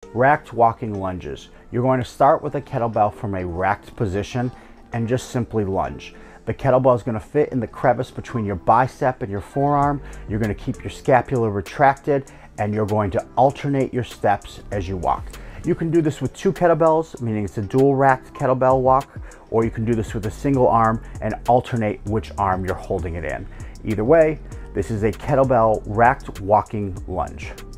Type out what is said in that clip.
Racked walking lunges. You're going to start with a kettlebell from a racked position and just simply lunge. The kettlebell is going to fit in the crevice between your bicep and your forearm. You're going to keep your scapula retracted and you're going to alternate your steps as you walk. You can do this with 2 kettlebells, meaning it's a dual racked kettlebell walk, or you can do this with a single arm and alternate which arm you're holding it in. Either way, this is a kettlebell racked walking lunge.